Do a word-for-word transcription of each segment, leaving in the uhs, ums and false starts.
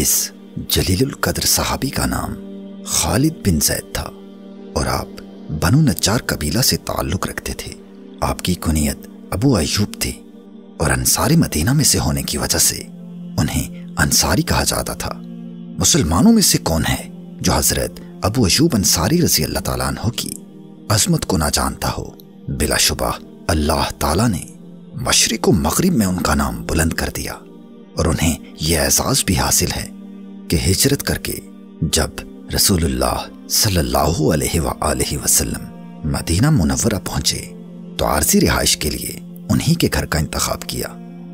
اس جلیل القدر صحابی کا نام خالد بن زید تھا اور آپ بنو نجار قبیلہ سے تعلق رکھتے تھے۔ آپ کی کنیت ابو ایوب تھی اور انصاری مدینہ میں سے ہونے کی وجہ سے انہیں انصاری کہا جاتا تھا۔ مسلمانوں میں سے کون ہے جو حضرت ابو ایوب انصاری رضی اللہ تعالیٰ عنہ کی عظمت کو نہ جانتا ہو؟ بلا شبہ اللہ تعالیٰ نے مشرق و مغرب میں ان کا نام بلند کر دیا اور انہیں یہ اعزاز بھی حاصل ہے کہ ہجرت کر کے جب رسول اللہ صلی اللہ علیہ وآلہ وسلم مدینہ منورہ پہنچے تو عارضی رہائش کے لیے انہی کے گھر کا انتخاب کیا۔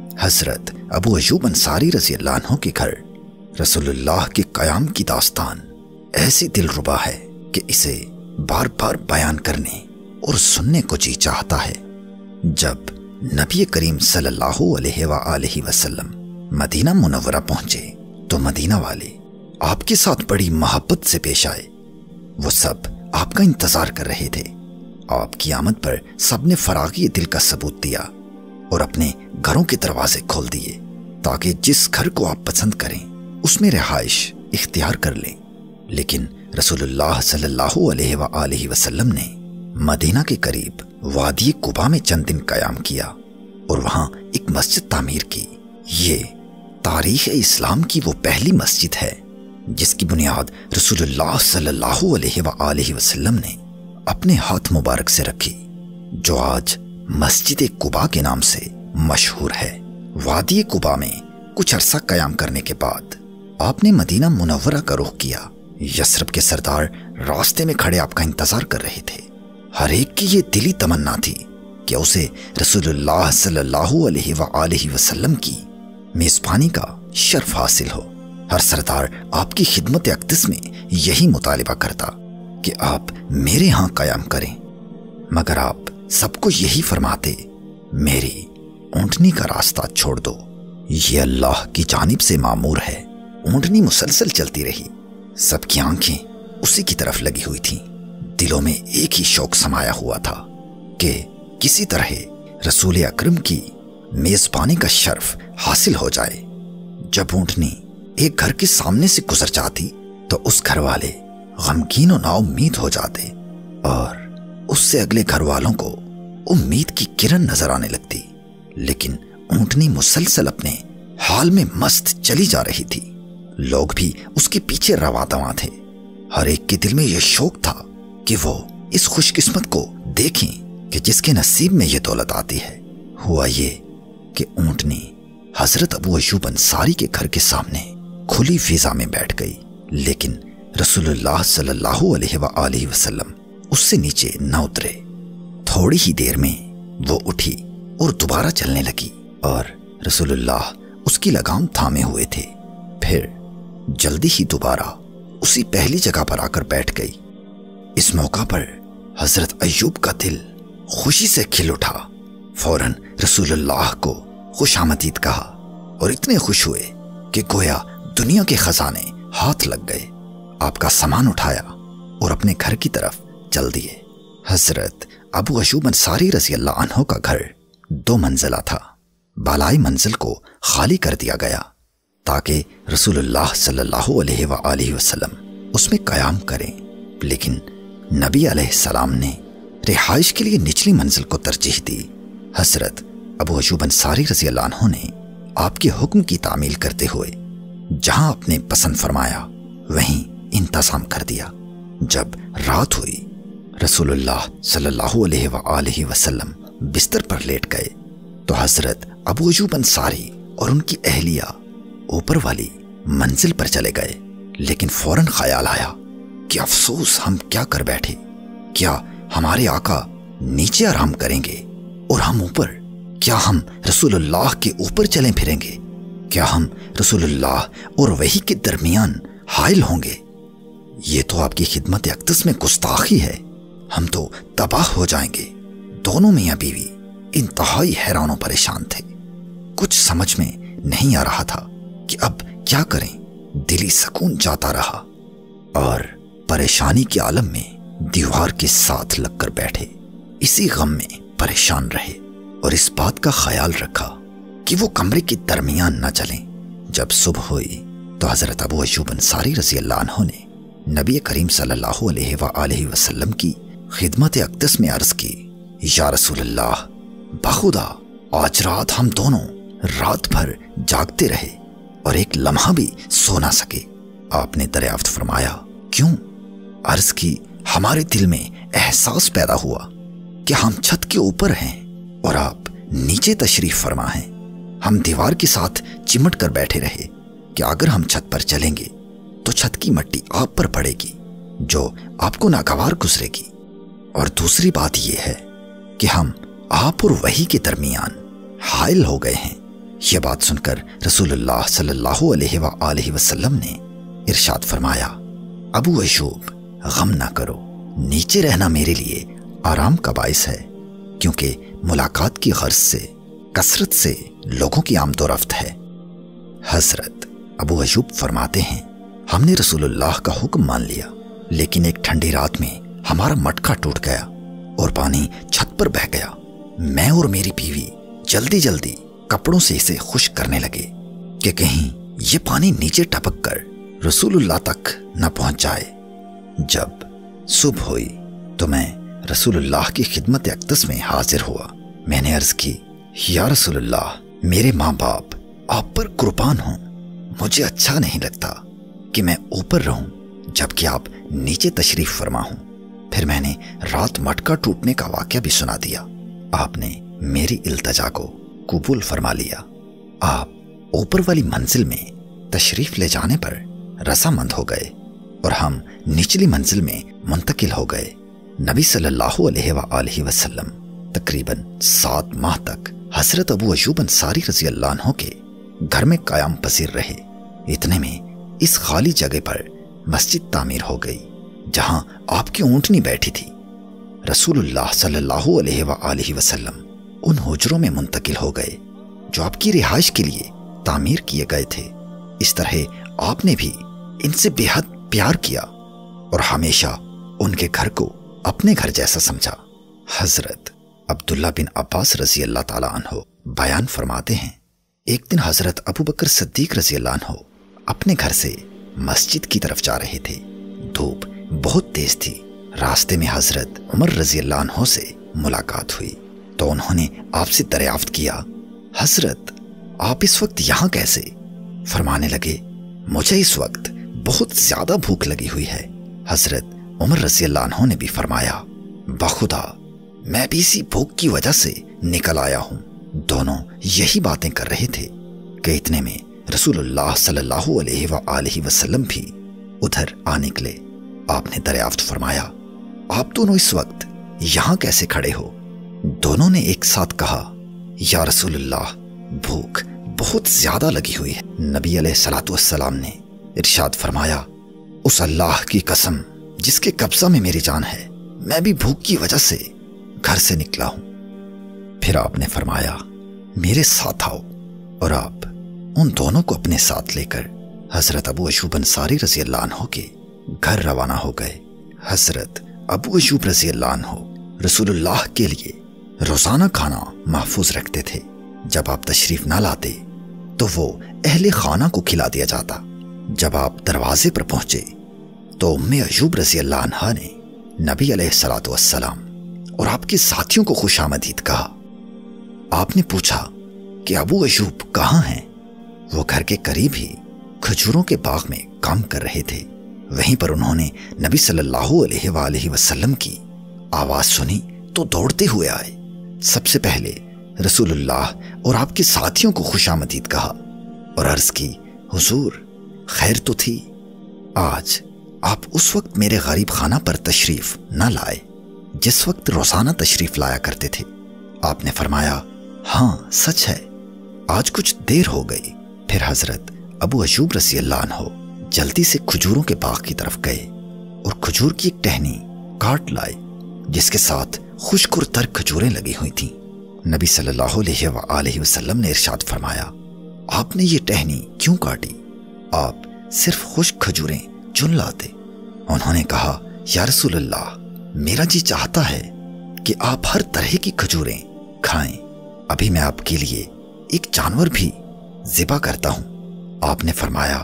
حضرت ابو ایوب انصاری رضی اللہ عنہ کے گھر رسول اللہ کے قیام کی داستان ایسی دل ربا ہے کہ اسے بار بار بیان کرنے اور سننے کو جی چاہتا ہے۔ جب نبی کریم صلی اللہ علیہ وآلہ وسلم مدینہ منورہ پہنچے تو مدینہ والے آپ کے ساتھ بڑی محبت سے پیش آئے۔ وہ سب آپ کا انتظار کر رہے تھے۔ آپ کی آمد پر سب نے فراغی دل کا ثبوت دیا اور اپنے گھروں کے دروازے کھول دیے تاکہ جس گھر کو آپ پسند کریں اس میں رہائش اختیار کر لیں۔ لیکن رسول اللہ صلی اللہ علیہ وآلہ وسلم نے مدینہ کے قریب وادی قباء میں چند دن قیام کیا اور وہاں ایک مسجد تعمیر کی۔ یہ تاریخ اسلام کی وہ پہلی مسجد ہے جس کی بنیاد رسول اللہ صلی اللہ علیہ وآلہ وسلم نے اپنے ہاتھ مبارک سے رکھی، جو آج مسجد قباء کے نام سے مشہور ہے۔ وادی قباء میں کچھ عرصہ قیام کرنے کے بعد آپ نے مدینہ منورہ کا رخ کیا۔ یثرب کے سردار راستے میں کھڑے آپ کا انتظار کر رہے تھے۔ ہر ایک کی یہ دلی تمنا تھی کہ اسے رسول اللہ صلی اللہ علیہ وآلہ وسلم کی میزبانی کا شرف حاصل ہو۔ ہر سردار آپ کی خدمت اقدس میں یہی مطالبہ کرتا کہ آپ میرے ہاں قیام کریں، مگر آپ سب کو یہی فرماتے، میری اونٹنی کا راستہ چھوڑ دو، یہ اللہ کی جانب سے مامور ہے۔ اونٹنی مسلسل چلتی رہی، سب کی آنکھیں اسی کی طرف لگی ہوئی تھیں۔ دلوں میں ایک ہی شوق سمایا ہوا تھا کہ کسی طرح رسول اکرم کی میزبانی کا شرف حاصل ہو جائے۔ جب اونٹنی ایک گھر کے سامنے سے گزر جاتی تو اس گھر والے غمگین و نا امید ہو جاتے اور اس سے اگلے گھر والوں کو امید کی کرن نظر آنے لگتی۔ لیکن اونٹنی مسلسل اپنے حال میں مست چلی جا رہی تھی۔ لوگ بھی اس کے پیچھے رواں دواں تھے۔ ہر ایک کے دل میں یہ شوق تھا کہ وہ اس خوش قسمت کو دیکھیں کہ جس کے نصیب میں یہ دولت آتی ہے۔ ہوا یہ کہ اونٹنی حضرت ابو ایوب انصاری کے گھر کے سامنے کھلی فضا میں بیٹھ گئی، لیکن رسول اللہ صلی اللہ علیہ وآلہ وسلم اس سے نیچے نہ اترے۔ تھوڑی ہی دیر میں وہ اٹھی اور دوبارہ چلنے لگی اور رسول اللہ اس کی لگام تھامے ہوئے تھے۔ پھر جلدی ہی دوبارہ اسی پہلی جگہ پر آ کر بیٹھ گئی۔ اس موقع پر حضرت ایوب کا دل خوشی سے کھل اٹھا۔ فوراً رسول اللہ کو خوش آمدید کہا اور اتنے خوش ہوئے کہ گویا دنیا کے خزانے ہاتھ لگ گئے۔ آپ کا سامان اٹھایا اور اپنے گھر کی طرف چل دیے۔ حضرت ابو ایوب انصاری رضی اللہ عنہ کا گھر دو منزلہ تھا۔ بالائی منزل کو خالی کر دیا گیا تاکہ رسول اللہ صلی اللہ علیہ وآلہ وسلم اس میں قیام کریں، لیکن نبی علیہ السلام نے رہائش کے لیے نچلی منزل کو ترجیح دی۔ حضرت ابو ایوب انصاری رضی اللہ عنہ نے آپ کے حکم کی تعمیل کرتے ہوئے جہاں آپ نے پسند فرمایا وہیں انتظام کر دیا۔ جب رات ہوئی رسول اللہ صلی اللہ علیہ وآلہ وسلم بستر پر لیٹ گئے تو حضرت ابو ایوب انصاری اور ان کی اہلیہ اوپر والی منزل پر چلے گئے، لیکن فوراً خیال آیا کہ افسوس ہم کیا کر بیٹھے، کیا ہمارے آقا نیچے آرام کریں گے اور ہم اوپر؟ کیا ہم رسول اللہ کے اوپر چلیں پھریں گے؟ کیا ہم رسول اللہ اور وحی کے درمیان حائل ہوں گے؟ یہ تو آپ کی خدمت اقدس میں گستاخی ہے، ہم تو تباہ ہو جائیں گے۔ دونوں میاں بیوی انتہائی حیران و پریشان تھے۔ کچھ سمجھ میں نہیں آ رہا تھا کہ اب کیا کریں۔ دلی سکون جاتا رہا اور پریشانی کے عالم میں دیوار کے ساتھ لگ کر بیٹھے، اسی غم میں پریشان رہے اور اس بات کا خیال رکھا کہ وہ کمرے کے درمیان نہ چلیں۔ جب صبح ہوئی तो हज़रत अबू अय्यूब अंसारी रज़ी अल्लाह अन्हु ने नबी करीम सल्लल्लाहु अलैहि वआलिहि वसल्लम की खिदमत अक़दस में अर्ज़ की, या रसूल अल्लाह, बखुदा आज रात हम दोनों रात भर जागते रहे और एक लम्हा भी सो ना सके। आपने दरियाफ्त फरमाया, क्यों? अर्ज़ की, हमारे दिल में एहसास पैदा हुआ कि हम छत के ऊपर हैं और आप नीचे तशरीफ फरमा हैं। हम दीवार के साथ चिमट कर बैठे रहे कि अगर हम छत पर चलेंगे तो छत की मिट्टी आप पर पड़ेगी जो आपको नागवार गुजरेगी, और दूसरी बात यह है कि हम आप और वही के दरमियान हाइल हो गए हैं। यह बात सुनकर रसूलुल्लाह सल्लल्लाहु अलैहि वसल्लम ने इरशाद फरमाया, अबू अय्यूब, गम ना करो, नीचे रहना मेरे लिए आराम का बाइस है, क्योंकि मुलाकात की गर्ज से कसरत से लोगों की आमदोरफ्त है। हजरत अबू अय्यूब फरमाते हैं, हमने रसूलुल्लाह का हुक्म मान लिया, लेकिन एक ठंडी रात में हमारा मटका टूट गया और पानी छत पर बह गया। मैं और मेरी बीवी जल्दी जल्दी कपड़ों से इसे खुश्क करने लगे कि कहीं ये पानी नीचे टपक कर रसूलुल्लाह तक न पहुंच जाए। जब सुबह हुई तो मैं रसूलुल्लाह की खिदमत अक़दस में हाजिर हुआ। मैंने अर्ज की, या रसूलुल्लाह, मेरे माँ बाप आप पर कुर्बान हों, मुझे अच्छा नहीं लगता कि मैं ऊपर रहूं जबकि आप नीचे तशरीफ फरमा हूं। फिर मैंने रात मटका टूटने का वाक़या भी सुना दिया। आपने मेरी इल्तजा को कबूल फरमा लिया। आप ऊपर वाली मंजिल में तशरीफ ले जाने पर रज़ामंद हो गए और हम निचली मंजिल में मुंतकिल हो गए। नबी सल्लल्लाहु अलैहि वसल्लम तकरीबन सात माह तक हज़रत अबू अय्यूब अंसारी रज़ी अल्लाह अन्हु के घर में कायम पसीर रहे। इतने में इस खाली जगह पर मस्जिद तामीर हो गई जहां आपकी ऊंटनी बैठी थी। रसूलुल्लाह सल्लल्लाहु अलैहि वसल्लम उन हुजरों में मुंतकिल हो गए जो आपकी रिहाइश के लिए तामीर किए गए थे। इस तरह आपने भी इनसे बेहद प्यार किया और हमेशा उनके घर को अपने घर जैसा समझा। हजरत अब्दुल्ला बिन अब्बास रजी अल्लाह ताला अन्हो बयान फरमाते हैं, एक दिन हजरत अबू बकर सिद्दीक रजी अल्लाह अन्हो अपने घर से मस्जिद की तरफ जा रहे थे। धूप बहुत तेज थी। रास्ते में हजरत उमर रजी अल्लाह अन्हो से मुलाकात हुई तो उन्होंने आपसे दरियाफ्त किया, हजरत आप इस वक्त यहाँ कैसे? फरमाने लगे, मुझे इस वक्त बहुत ज्यादा भूख लगी हुई है। हजरत उमर रजी अल्लाह अन्हो ने भी फरमाया, बखुदा मैं भी इसी भूख की वजह से निकल आया हूँ। दोनों यही बातें कर रहे थे कि इतने में रसूलुल्लाह सल्लल्लाहु अलैहि वसल्लम भी उधर आ निकले। आपने दरियाफ्त फरमाया, आप दोनों इस वक्त यहाँ कैसे खड़े हो? दोनों ने एक साथ कहा, या रसूलुल्लाह, भूख बहुत ज्यादा लगी हुई है। नबी अलैहिस्सलातु वस्सलाम ने इरशाद फरमाया, उस अल्लाह की कसम जिसके कब्जा में मेरी जान है, मैं भी भूख की वजह से घर से निकला हूं। फिर आपने फरमाया, मेरे साथ आओ, और आप उन दोनों को अपने साथ लेकर हजरत अबू अय्यूब अंसारी रजी अल्लाह अन्हु के घर रवाना हो गए। हजरत अबू अय्यूब रजी अल्लाह अन्हु रसूलुल्लाह के लिए रोजाना खाना महफूज रखते थे। जब आप तशरीफ ना लाते तो वो अहले खाना को खिला दिया जाता। जब आप दरवाजे पर पहुंचे तो उम्मे अय्यूब रजी अल्लाह अन्हा ने नबी अलैहिस्सलातु वस्सलाम और आपके साथियों को खुशामदीद कहा। आपने पूछा कि अबू अय्यूब कहाँ हैं? वो घर के करीब ही खजूरों के बाग में काम कर रहे थे। वहीं पर उन्होंने नबी सल्लल्लाहु अलैहि वसल्लम की आवाज सुनी तो दौड़ते हुए आए। सबसे पहले रसूलुल्लाह और आपके साथियों को खुशामदीद कहा और अर्ज की, हुजूर खैर तो थी? आज आप उस वक्त मेरे गरीब खाना पर तशरीफ न लाए जिस वक्त रोजाना तशरीफ लाया करते थे। आपने फरमाया, हाँ सच है, आज कुछ देर हो गई। फिर हजरत अबू अय्यूब रज़ी अल्लाह अन्हु जल्दी से खजूरों के बाग की तरफ गए और खजूर की एक टहनी काट लाए जिसके साथ खुश्क और तर खजूरें लगी हुई थीं। नबी सल्लल्लाहु अलैहि वसल्लम ने इरशाद फरमाया, आपने ये टहनी क्यों काटी? आप सिर्फ खुश्क खजूरें चुन लाते। उन्होंने कहा, या रसूलल्लाह, मेरा जी चाहता है कि आप हर तरह की खजूरें खाएं। अभी मैं आपके लिए एक जानवर भी ज़िबा करता हूं। आपने फरमाया,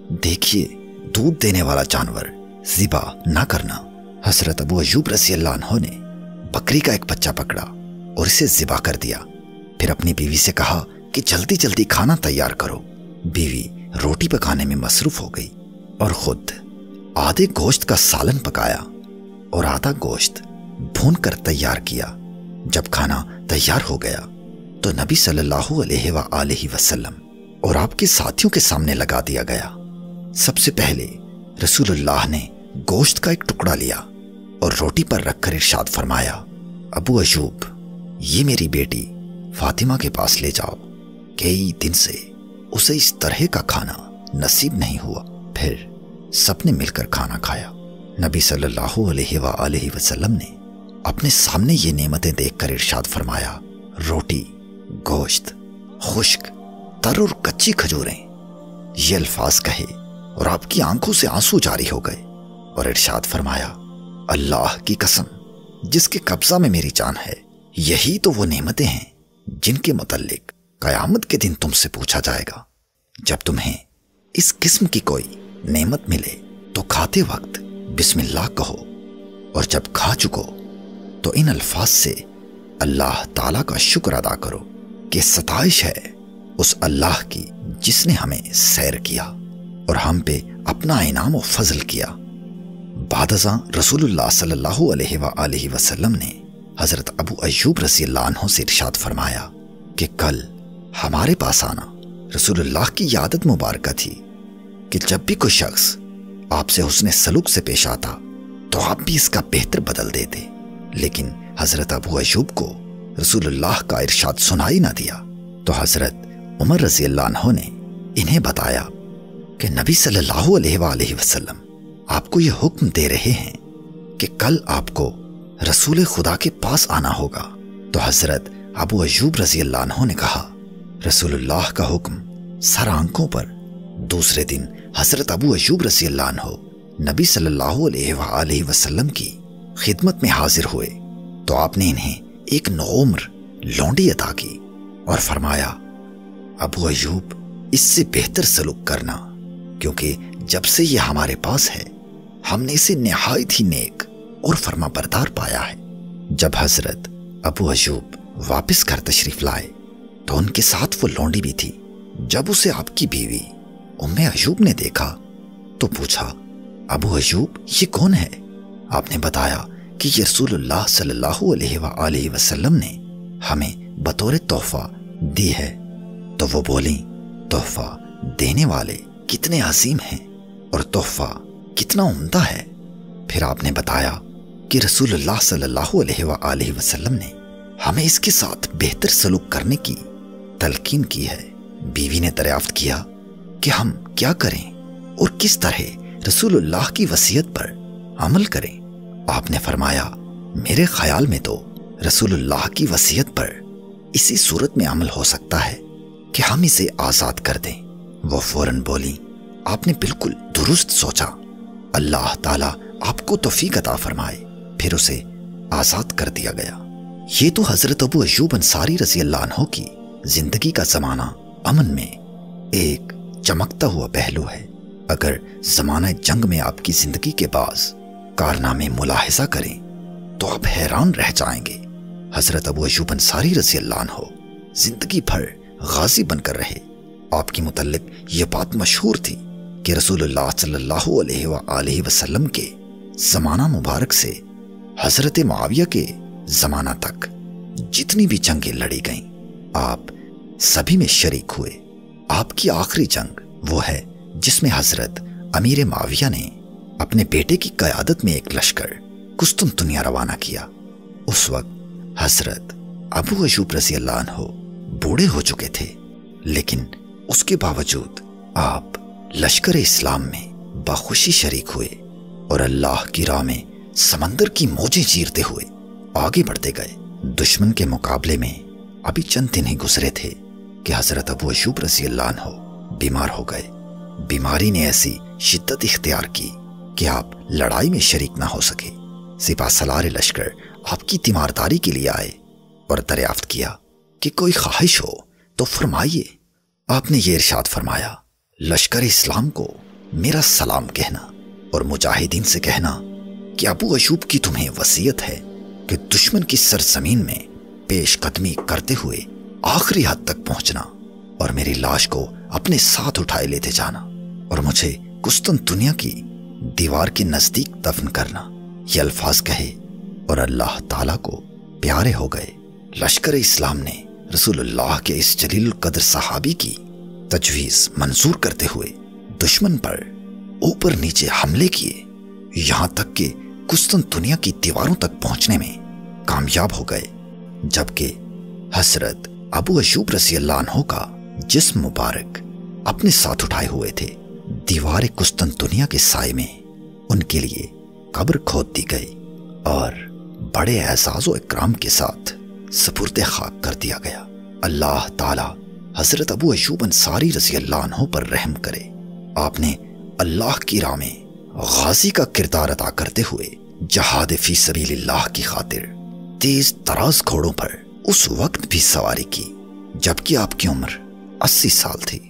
دیکھیے دودھ دینے والا جانور ذبح نہ کرنا۔ حضرت ابو ایوب رضی اللہ عنہ نے بکری کا ایک بچہ پکڑا اور اسے ذبح کر دیا، پھر اپنی بیوی سے کہا کہ جلدی جلدی کھانا تیار کرو۔ بیوی روٹی پکانے میں مصروف ہو گئی اور خود آدھے گوشت کا سالن پکایا اور آدھا گوشت بھون کر تیار کیا۔ جب کھانا تیار ہو گیا تو نبی صلی اللہ علیہ وآلہ وسلم اور آپ کے ساتھیوں کے سامنے لگا دیا گیا۔ سب سے پہلے رسول اللہ نے گوشت کا ایک ٹکڑا لیا اور روٹی پر رکھ کر ارشاد فرمایا، ابو ایوب، یہ میری بیٹی فاطمہ کے پاس لے جاؤ، کئی دن سے اسے اس طرح کا کھانا نصیب نہیں ہوا۔ پھر سب نے مل کر کھانا کھایا۔ نبی صلی اللہ علیہ وآلہ وسلم نے اپنے سامنے یہ نعمتیں دیکھ کر ارشاد فرمایا، روٹی، گوشت، خشک، تر اور کچی کھجوریں۔ یہ الفاظ کہے اور آپ کی آنکھوں سے آنسو جاری ہو گئے اور ارشاد فرمایا، اللہ کی قسم جس کے قبضہ میں میری جان ہے، یہی تو وہ نعمتیں ہیں جن کے متعلق قیامت کے دن تم سے پوچھا جائے گا۔ جب تمہیں اس قسم کی کوئی نعمت ملے تو کھاتے وقت بسم اللہ کہو، اور جب کھا چکو تو ان الفاظ سے اللہ تعالیٰ کا شکر ادا کرو کہ ستائش ہے اس اللہ کی جس نے ہمیں سیر کیا اور ہم پہ اپنا انعام و فضل کیا۔ بعد ازاں رسول اللہ صلی اللہ علیہ وآلہ وسلم نے حضرت ابو ایوب رضی اللہ عنہ سے ارشاد فرمایا کہ کل ہمارے پاس آنا۔ رسول اللہ کی یہ عادت مبارکہ تھی کہ جب بھی کوئی شخص آپ سے حسن سلوک سے پیش آتا تو آپ بھی اس کا بہتر بدل دیتے، لیکن حضرت ابو ایوب کو رسول اللہ کا ارشاد سنائی نہ دیا تو حضرت عمر رضی اللہ عنہ نے انہیں بتایا کہ نبی صلی اللہ علیہ وآلہ وسلم آپ کو یہ حکم دے رہے ہیں کہ کل آپ کو رسول خدا کے پاس آنا ہوگا۔ تو حضرت ابو ایوب رضی اللہ عنہ نے کہا، رسول اللہ کا حکم سر آنکھوں پر۔ دوسرے دن حضرت ابو ایوب رضی اللہ عنہ نبی صلی اللہ علیہ وآلہ وسلم کی خدمت میں حاضر ہوئے تو آپ نے انہیں ایک نوعمر لونڈی عطا کی اور فرمایا، ابو ایوب، اس سے بہتر سلوک کرنا، کیونکہ جب سے یہ ہمارے پاس ہے ہم نے اسے نہایت ہی نیک اور فرما بردار پایا ہے۔ جب حضرت ابو ایوب واپس گھر تشریف لائے تو ان کے ساتھ وہ لونڈی بھی تھی۔ جب اسے آپ کی بیوی ام ایوب نے دیکھا تو پوچھا، ابو ایوب یہ کون ہے؟ آپ نے بتایا کہ یہ رسول اللہ صلی اللہ علیہ وآلہ وسلم نے ہمیں بطور تحفہ دی ہے۔ تو وہ بولیں، تحفہ دینے والے کتنے عظیم ہیں اور تحفہ کتنا عمدہ ہے۔ پھر آپ نے بتایا کہ رسول اللہ صلی اللہ علیہ وآلہ وسلم نے ہمیں اس کے ساتھ بہتر سلوک کرنے کی تلقین کی ہے۔ بیوی نے دریافت کیا کہ ہم کیا کریں اور کس طرح رسول اللہ کی وصیت پر عمل کریں؟ آپ نے فرمایا، میرے خیال میں تو رسول اللہ کی وصیت پر اسی صورت میں عمل ہو سکتا ہے کہ ہم اسے آزاد کر دیں۔ وہ فوراً بولی، آپ نے بالکل درست سوچا، اللہ تعالیٰ آپ کو توفیق عطا فرمائے۔ پھر اسے آزاد کر دیا گیا۔ یہ تو حضرت ابو ایوب انصاری رضی اللہ عنہ کی زندگی کا زمانہ امن میں ایک چمکتا ہوا پہلو ہے۔ اگر زمانہ جنگ میں آپ کی زندگی کے بعض کارنامے ملاحظہ کریں تو آپ حیران رہ جائیں گے۔ حضرت ابو ایوب انصاری رضی اللہ عنہ زندگی بھر غازی بن کر رہے۔ آپ کی متعلق یہ بات مشہور تھی کہ رسول اللہ صلی اللہ علیہ وآلہ وسلم کے زمانہ مبارک سے حضرت معاویہ کے زمانہ تک جتنی بھی جنگیں لڑی گئیں آپ سبھی میں شریک ہوئے۔ آپ کی آخری جنگ وہ ہے جس میں حضرت امیر معاویہ نے اپنے بیٹے کی قیادت میں ایک لشکر قسطنطنیہ روانہ کیا۔ اس وقت حضرت ابو ایوب رضی اللہ عنہ بوڑھے ہو چکے تھے، لیکن اس کے باوجود آپ لشکر اسلام میں بخوشی شریک ہوئے اور اللہ کی راہ میں سمندر کی موجیں چیرتے ہوئے آگے بڑھتے گئے۔ دشمن کے مقابلے میں ابھی چند دن ہی گزرے تھے کہ حضرت ابو ایوب رضی اللہ عنہ بیمار ہو گئے۔ بیماری نے ایسی شدت اختیار کی کہ آپ لڑائی میں شریک نہ ہو سکے۔ سپہ سالار لشکر آپ کی تیمارداری کے لیے آئے اور دریافت کیا کہ کوئی خواہش ہو تو فرمائیے۔ آپ نے یہ ارشاد فرمایا، لشکر اسلام کو میرا سلام کہنا اور مجاہدین سے کہنا کہ ابو ایوب کی تمہیں وصیت ہے کہ دشمن کی سرزمین میں پیش قدمی کرتے ہوئے آخری حد تک پہنچنا اور میری لاش کو اپنے ساتھ اٹھائے لیتے جانا اور مجھے قسطنطنیہ کی دیوار کے نزدیک دفن کرنا۔ یہ الفاظ کہے اور اللہ تعالیٰ کو پیارے ہو گئے۔ لشکر اسلام نے رسول اللہ کے اس جلیل القدر صحابی کی تجویز منظور کرتے ہوئے دشمن پر اوپر نیچے حملے کیے، یہاں تک کہ قسطنطنیہ کی دیواروں تک پہنچنے میں کامیاب ہو گئے، جبکہ حضرت ابو ایوب رضی اللہ عنہ کا جسم مبارک اپنے ساتھ اٹھائے ہوئے تھے۔ دیوار قسطنطنیہ کے سائے میں ان کے لیے قبر کھود دی گئی اور بڑے اعزاز و اکرام کے ساتھ سپرد خاک کر دیا گیا۔ اللہ تعالی حضرت ابو ایوب انصاری رضی اللہ عنہ پر رحم کرے۔ آپ نے اللہ کی راہ میں غازی کا کردار ادا کرتے ہوئے جہاد فی سبیل اللہ کی خاطر تیز تراز گھوڑوں پر اس وقت بھی سواری کی جبکہ آپ کی عمر اسی سال تھی۔